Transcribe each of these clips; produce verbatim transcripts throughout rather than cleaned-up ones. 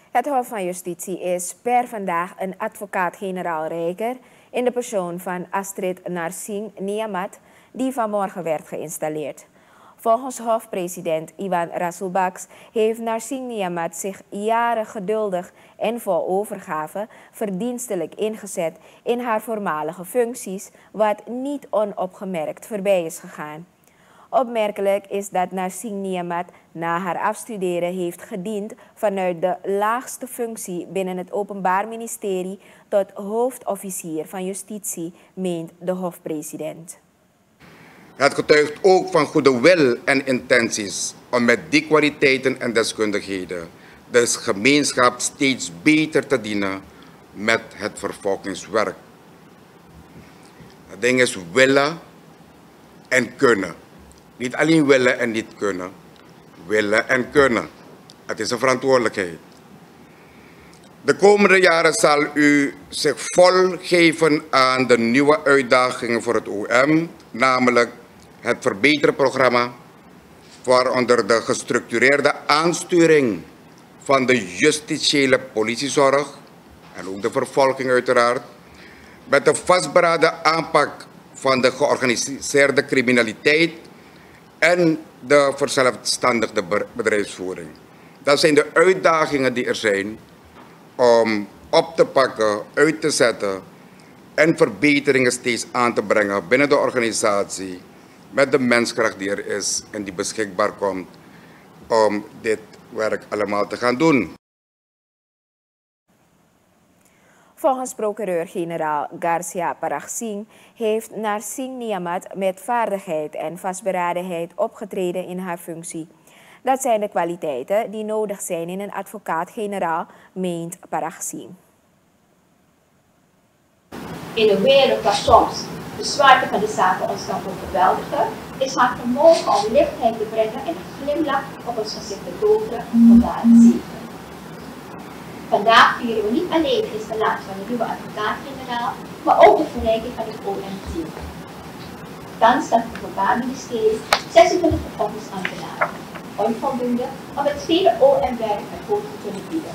Het Hof van Justitie is per vandaag een advocaat-generaal rijker in de persoon van Astrid Narsingh Niamat, die vanmorgen werd geïnstalleerd. Volgens hofpresident Iwan Rasulbaks heeft Narsingh Niamat zich jaren geduldig en vol overgave verdienstelijk ingezet in haar voormalige functies, wat niet onopgemerkt voorbij is gegaan. Opmerkelijk is dat Narsingh Niamat na haar afstuderen heeft gediend vanuit de laagste functie binnen het Openbaar Ministerie tot hoofdofficier van Justitie, meent de hofpresident. Het getuigt ook van goede wil en intenties om met die kwaliteiten en deskundigheden de gemeenschap steeds beter te dienen met het vervolgingswerk. Het ding is willen en kunnen. Niet alleen willen en niet kunnen. Willen en kunnen. Het is een verantwoordelijkheid. De komende jaren zal u zich vol geven aan de nieuwe uitdagingen voor het O M, namelijk het verbeterprogramma, waaronder de gestructureerde aansturing van de justitiële politiezorg en ook de vervolging uiteraard, met de vastberaden aanpak van de georganiseerde criminaliteit en de verzelfstandigde bedrijfsvoering. Dat zijn de uitdagingen die er zijn om op te pakken, uit te zetten en verbeteringen steeds aan te brengen binnen de organisatie met de menskracht die er is en die beschikbaar komt om dit werk allemaal te gaan doen. Volgens procureur-generaal Garcia Paragsingh heeft Narsingh Niamat met vaardigheid en vastberadenheid opgetreden in haar functie. Dat zijn de kwaliteiten die nodig zijn in een advocaat-generaal, meent Paragsingh. In een wereld waar soms de zwaarte van de zaken ons kan overweldigen, is haar vermogen om lichtheid te brengen en een glimlach op ons gezicht te toveren vandaar zeker. Vandaag vieren we niet alleen de installatie van de nieuwe advocaat-generaal, maar ook de verrijking van het O M-team. Thans staat het Openbaar Ministerie zesentwintig vervolgingsambtenaren, onvoldoende om het vele O M-werk met hoofd te kunnen bieden.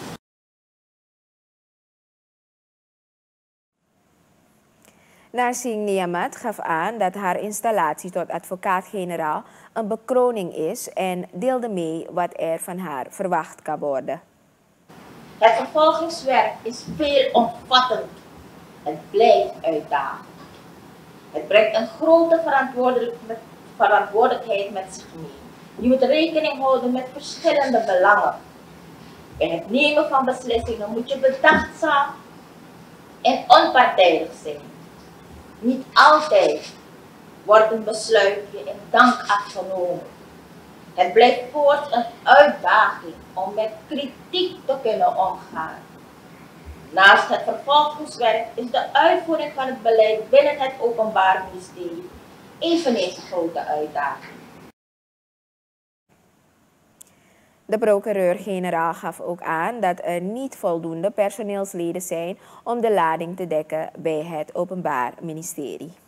Narsingh Niamat gaf aan dat haar installatie tot advocaat-generaal een bekroning is en deelde mee wat er van haar verwacht kan worden. Het vervolgingswerk is veelomvattend. Het blijft uitdagend. Het brengt een grote verantwoordelijkheid met zich mee. Je moet rekening houden met verschillende belangen. In het nemen van beslissingen moet je bedachtzaam en onpartijdig zijn. Niet altijd wordt een besluitje in dank afgenomen. Het blijft voorts een uitdaging om met kritiek te kunnen omgaan. Naast het vervolgingswerk is de uitvoering van het beleid binnen het Openbaar Ministerie eveneens een grote uitdaging. De procureur-generaal gaf ook aan dat er niet voldoende personeelsleden zijn om de lading te dekken bij het Openbaar Ministerie.